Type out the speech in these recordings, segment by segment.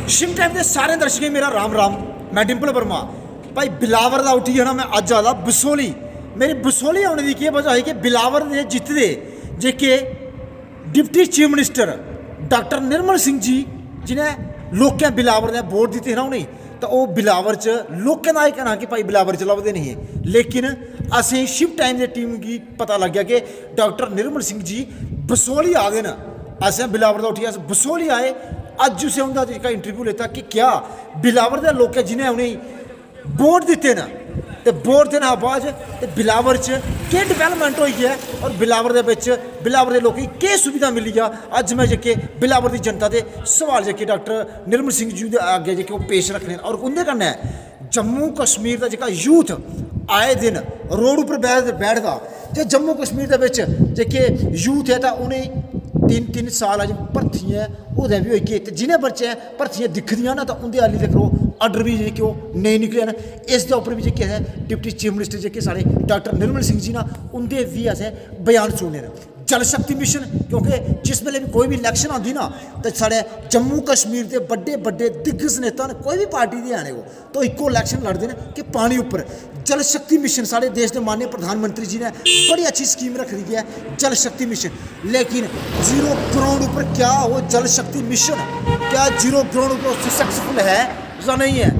Shiv time के सारे दर्शकों मेरा राम राम। मैं डिंपल वर्मा भाई बिलावर का उठी है ना। मैं अज आदा बसोली। मेरी बसोली आने की क्या वजह है कि बिलावर ने जितते JK deputy chief minister doctor Nirmal Singh ji जिन्हें लोकें बिलावर ने वोट दिते ना उन्हें, तो वह बिलावर च लोकें का यह कहना कि भाई बिलावर च लभदे नहीं है। लेकिन असें शिव टाइम की टीम की पता लग गया कि डॉक्टर निर्मल सिंह जी बसोली आ गए ना। असें बिलावर का उठिए अस बसोली आए। अज उसे उनका इंटरव्यू लेता कि क्या बिलावर के लोग जिन्हें उन्हें वोट दिते ना, तो वोट देने बाद बिलावर च केह् डिवेलपमेंट हुई है और बिलावर के लोगों की केह् सुविधा मिली है। अज मैं जेके बिलावर की जनता के सवाल जेके डॉक्टर निर्मल सिंह जी के अगे जेके पेश रखने और उनके कन्नै जम्मू कश्मीर का जेका यूथ आए दिन रोड पर बैठता जो जम्मू कश्मीर के जेके यूथ है तो उन्हें 3-3 साल अज भर्थियां ओह्दे भी होई गे, जिन्हें बच्चे भर्थियां दिखदियां ना तो उंदे हाली तक आर्डर भी जेके नहीं निकले न। इस उपर भी जेके है डिप्टी चीफ मिनिस्टर जेके साढ़े डॉक्टर निर्मल सिंह जी ना उनके भी असें बयान सुनने न। जल शक्ति मिशन, क्योंकि जिस वेले भी कोई भी इलैक्शन आती ना तो साढ़े जम्मू कश्मीर के बड़े बड़े दिग्गज नेता ने कोई भी पार्टी के आने को तो इको इलैक्शन लड़ते हैं कि पानी उपर जल शक्ति मिशन साढ़े देश के माननीय प्रधानमंत्री जी ने बड़ी अच्छी स्कीम रख दी है जल शक्ति मिशन। लेकिन 0 करोड़ ऊपर क्या वो जल शक्ति मिशन क्या 0 करोड़ ऊपर सक्सेसफुल है या नहीं है।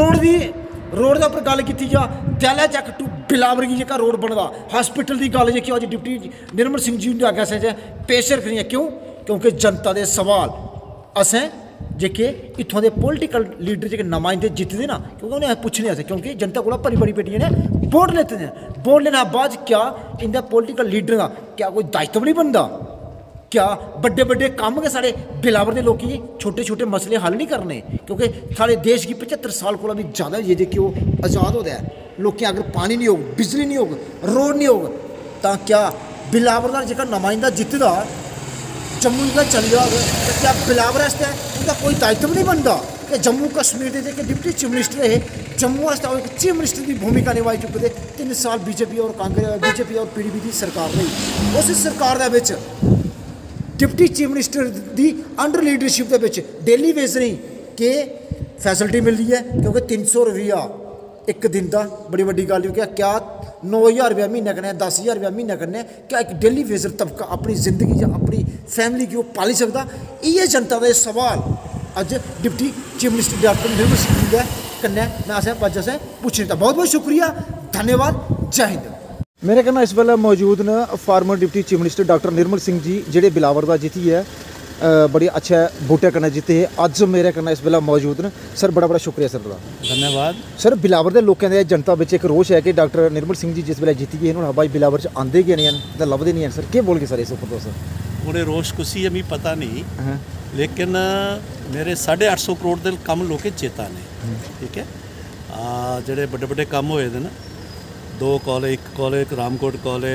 रोड के उपर गल की जा त्याला चक टू बिलावर की जो रोड बनता हॉस्पिटल की गल जी अज डिप्टी निर्मल सिंह जी के आगे असें पेश रखनी है। क्यों? क्योंकि जनता के सवाल असें जेके इत्थों के पोलिटिकल लीडर जो नुमाइंदे जितते ना क्योंकि उन्हें पूछने असें क्योंकि जनता को बड़ी पेटियां ने वोट लेते हैं। वोट लेने बाद क्या इनका पोलिटिकल लीडर का क्या कोई दायित्व नहीं बनता? क्या बड़े बड़े काम के साढ़े बिलावर के लोग छोटे छोटे मसले हल नहीं करने? क्योंकि साढ़े देश की 75 साल को भी ज़्यादा ये देखिए वो आज़ाद होता है। लोग अगर पानी नहीं होग, बिजली नहीं होग, रोड नहीं होग तो क्या बिलावर का जो नुमाइंदा जितदा जम्मू का चल जाएगा तो क्या बिलावर आस्ते उनका कोई दायित्व नहीं बनता कि जम्मू कश्मीर के जो डिप्टी चीफ मिनिस्टर है जम्मू आस्ते एक चीफ मिनिस्टर की भूमिका निभाई चुके थे। 3 साल बीजेपी और कांग्रेस बीजेपी और पीडीपी की सरकार रही। उस सरकार के डिप्टी चीफ मिनिस्टर की अंडर लीडरशिप के डेली वेज नहीं कि फैसिलिटी मिल रही है क्योंकि 300 रुपया एक दिन का बड़ी वड्डी गल हो गया। क्या 9,000 रुपया महीने कन्नै 10,000 रुपया महीने कन्नै क्या एक डेली वेजर तबका अपनी जिंदगी या अपनी फैमिली की पाली सकता? ये जनता का सवाल अज deputy chief minister doctor Nirmal Singh ji के कन्नै मैं अज असें पूछने था। बहुत बहुत शुक्रिया, धन्यवाद, जय हिंद। मेरे कन्नै इस वेले मौजूद न former deputy chief minister doctor Nirmal Singh ji जेडे बिलावर का जीती है बड़ी अच्छे बूटे कन्नै जीते है। अज मेरे कन्नै इस वेले मौजूद न। सर बड़ा बड़ा शुक्रिया सर दा। धन्यवाद। सर बिलावर के लोगों के जनता में एक रोष है कि डॉक्टर निर्मल सिंह जी जिस वेले जीती गए उन्होंने भाई बिलावर च आते गए नहीं तो लभदे नहीं हैं। सर क्या बोल के सर इस उपर सर उन्हें रोष कुछ हमें पता नहीं, लेकिन मेरे 850 करोड़ के कम लोग चेता ने। ठीक है, जोड़े बड़े बड़े काम होए ना 2 कॉलेज, एक कॉलेज रामकोट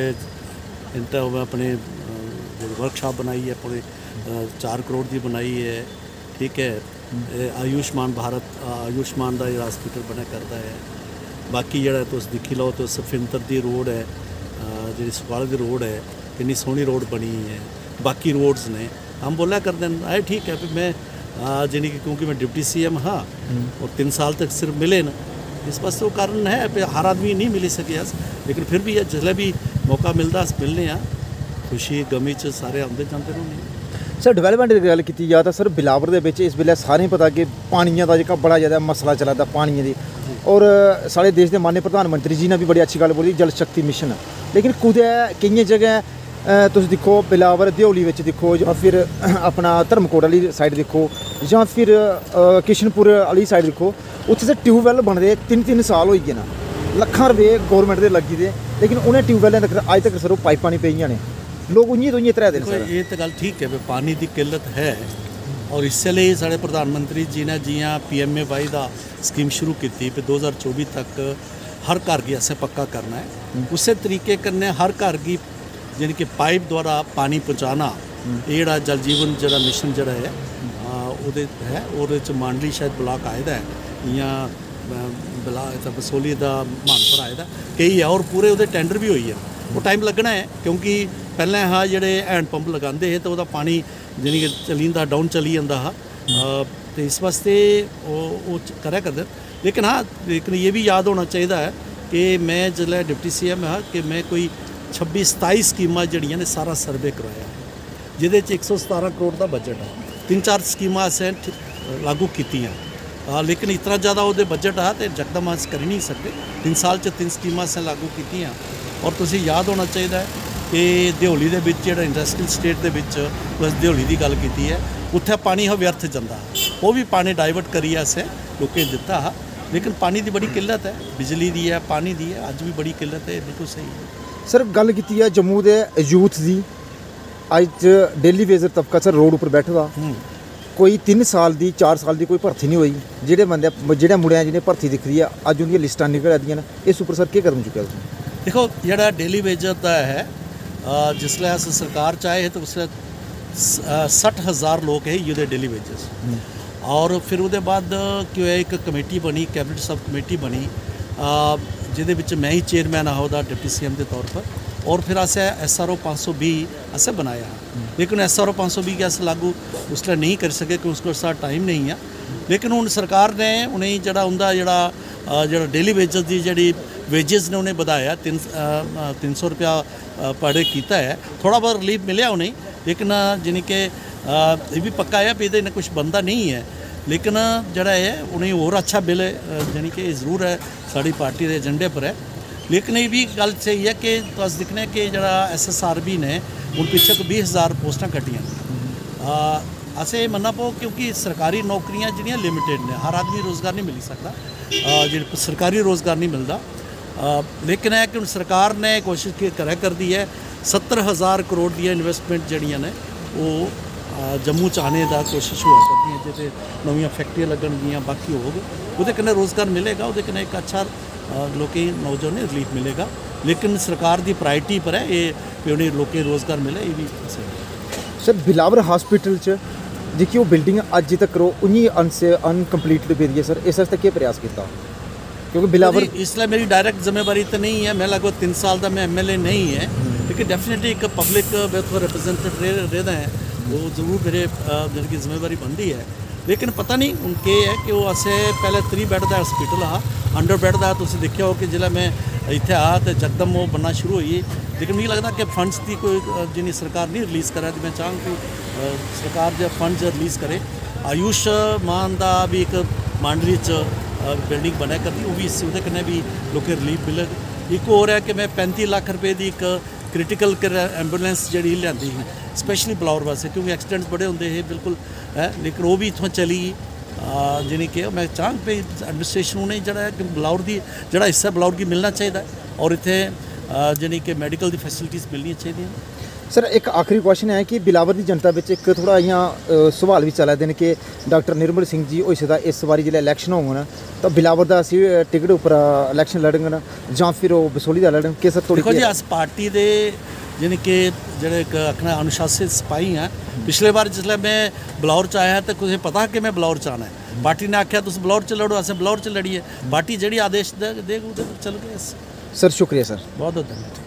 कॉलेज इंटर अपने वर्कशॉप बनाई है पूरे 4 करोड़ की बनाई है। ठीक है, आयुष्मान भारत आयुष्मान का हॉस्पिटल बना करता है। बाकी जरा तुम दिखी लो तो सफिंतर की रोड है जी सवाल की रोड है कितनी सोहनी रोड बनी है। बाकी रोड्स ने हम बोला करते हैं ठीक है फिर मैं जानी कि क्योंकि मैं डिप्टी CM हाँ और 3 साल तक सिर्फ मिले ना इस पास तो कारण है हर आदमी नहीं मिल सके लेकिन फिर भी जिसले भी मौका मिलता अस मिलने खुशी गमी च सारे आते जाते रहने। सर डिवेलपमेंट की गल की जाए तो सर बिलावर के इस वेले सारें पता कि पानिया का जो बड़ा ज़्यादा मसला चला दा पानी की और साढ़े देश के माननीय प्रधानमंत्री जी ने भी बड़ी अच्छी गल बोली जल शक्ति मिशन। लेकिन कुदै कई जगह तुम देखो बिलावर दयोली देखो या फिर अपना धर्मकोट वाली साइड देखो या फिर किशनपुर वाली साइड देखो उत्थे ट्यूबवैल बनते 3-3 साल हो गए ना लखां रुपये गौरमेंट के लगी दे लेकिन उन्हें ट्यूबवैलें तक अज तक सर पाइपां नहीं पेइयां ने लोग उइयां तो तरह दे। ये तो गल ठीक है पानी की किल्लत है और इसलिए साढ़े प्रधानमंत्री जी ने जियां PMAY का स्कीम शुरू की 2024 तक हर घर की असें पक्का करना है। उस तरीके कन्नै हर घर की यानी कि पाइप द्वारा पानी पहुँचाना ये जरा जल जीवन जरा मिशन जरा है वो मांडली शायद ब्लॉक आए या बसोली का महानपुर आए कई है और पूरे वो टेंडर भी हुई है। वो टाइम लगना है क्योंकि पहले हाँ जोड़े हैंड पंप लगाते हैं तो वह पानी जानी कि चली जाता डाउन चली जाता तो इस वास्ते वो करा करते। लेकिन हाँ, लेकिन ये भी याद होना चाहिए है कि मैं जिसलै डिप्टी CM हाँ कि मैं कोई 26-27 स्कीमां जड़ियां ने सारा सर्वे करवाया, जिहदे च 117 करोड़ का बजट है। 3-4 स्कीमां असें लागू कीतियां, लेकिन इतना ज़्यादा वो बजट आ तो जकदम अस कर नहीं सकते। 3 साल च 3 स्कीमां असें लागू कीतियां। और तुसीं याद होना चाहिए है कि दिहोली दे विच जिहड़ा इंडस्ट्रीयल स्टेट दे विच बस दिहोली की गल की है, उत्थे पानी व्यर्थ जाता, वो भी पानी डाइवर्ट करिए असें लोकें दिता हा। लेकिन पानी की बड़ी किल्लत है, बिजली की है, पानी की है, अज भी बड़ी किल्लत है। बिल्कुल सही है सर। गल की है जम्मू के यूथ की, अज डेली वेजर तबका सर रोड उपर बैठे दा, कोई 3 साल की 4 साल की कोई भर्ती नहीं हुई, जेडे बंदे जेडे मुड़िया जिन्हें भर्ती दिख रही है अज उनकी लिस्टां निकल दी, इस उपर सर क्या कदम चुके? देखो जोड़ा डेली वेजर का है, जिसलै अस सरकार चाहे तो उसलै 60,000 लोग है ये डेली वेजर्स। और फिर उसके बाद क्यों है एक कमेटी बनी, कैबिनेट सब कमेटी बनी, जिहदे विच मैं ही चेयरमैन हा उहदा डिप्टी CM के तौर पर। और फिर असें SRO 520 असें बनाया, लेकिन SRO 520 के अस लागू उसलै नहीं कर सके क्योंकि उसको साथ टाइम नहीं है। लेकिन हुण सरकार ने उन्हें जड़ा उनका जड़ा डेली वेजर्स की जी वेजेस ने उन्हें बढ़ाया, 300 रुपया पर डे किया है। थोड़ा बहुत रिलीफ मिले उन्हें, लेकिन जानी कि ये भी पक्का है भी ये कुछ बनता नहीं है। लेकिन जड़ा है उन्हें और अच्छा बिल जानी कि ज़रूर है साड़ी पार्टी के एजेंडे पर है। लेकिन ये भी गल सही है कि अस दिखने कि जड़ा SSRB ने हूँ पिछले 20,000 पोस्टां कट्टियां। असें ये मनना पो क्योंकि सरकारी नौकरियां जिहड़ियां लिमिटेड ने, हर आदमी रोज़गार नहीं मिल सकता, जो सरकारी रोज़गार नहीं मिलता। लेकिन है कि सरकार ने कोशिश करा कर दी है 70,000 करोड़ दी इन्वेस्टमेंट जड़ियाँ ने वो जम्मू च आने का कोशिश हुआ करती हैं, जैसे नवीं फैक्ट्रियां लगनगियां, बाकी होग वो कन्नै रोज़गार मिलेगा, वो कन्नै एक अच्छा लोकें नौजवान रिलीफ मिलेगा। लेकिन सरकार की प्रायोरिटी पर है ये उन्हें लोकें रोज़गार मिले, ये भी सर। बिलावर हॉस्पिटल च जेह्की ओह् बिल्डिंग अज्ज तक उन्नी अनकंप्लीटेड पेदी है सर, इस आस्तै केह् प्रयास किया? क्योंकि बिलावर इसलिए मेरी डायरेक्ट जिम्मेवारी तो नहीं है, मैं लगभग 3 साल का मैं MLA नहीं है, लेकिन डेफिनेटली एक पब्लिक वेलफेयर रिप्रेजेंटेटिव रहना है, वो जरूर मेरे जिनकी जिम्मेवारी बनती है। लेकिन पता नहीं उनके है कि वो असें पहले 3 बैड का हॉस्पिटल हा, 100 बैड का तुसीं देखिया हो कि जिला मैं इत्थे आ तो जकदम वो बनना शुरू हुई। लेकिन मुझे लगता कि फंड्स की कोई जिन्हें सरकार नहीं रिलीज़ करा, मैं चाहूँ कि सरकार जो फंड्स रिलीज़ करे। आयुष्मान का भी एक मांडवी बिल्डिंग बना करती, वो भी इससे कन्नै भी लोग रिलीफ मिलेगा। एक और है कि मैं 35 लाख रुपए की एक क्रिटिकल एंबूलेंस जी लियांदी है स्पैशली बिलावर वास्ते, क्योंकि एक्सीडेंट्स बड़े होंगे है बिल्कुल है, लेकिन वो भी इतों चली जानी कि मैं चाह पे एडमिनिस्ट्रेशन उन्हें जरा कि बिलावर की जड़ा हिस्सा बिलावर की मिलना चाहिए और इतने जानी कि मैडिकल की फैसिलिटीज़ मिलनी चाहिए। सर एक आखिरी क्वेश्चन है कि बिलावर की जनता में एक थोड़ा इं सवाल भी चला दे कि डॉक्टर निर्मल सिंह जी हो सकता इस बारी जो इलैक्शन होंगे तो बिलावर का असी टिकट उपर इलैक्शन लड़न या फिर वो बसोली का लड़न के सर? देखो जी अस पार्टी के यानी कि जेह्ड़े आखना अनुशासित सिपाही हैं, पिछले बार जिसलै मैं बिलावर च आया तो कुछ पता कि मैं बिलावर च आना है, पार्टी ने आख्या तुम बिलावर च लड़ो, असें बिलावर च लड़िए, पार्टी जेह्ड़ी आदेश देग चल गए। सर शुक्रिया सर, बहुत बहुत धन्यवाद।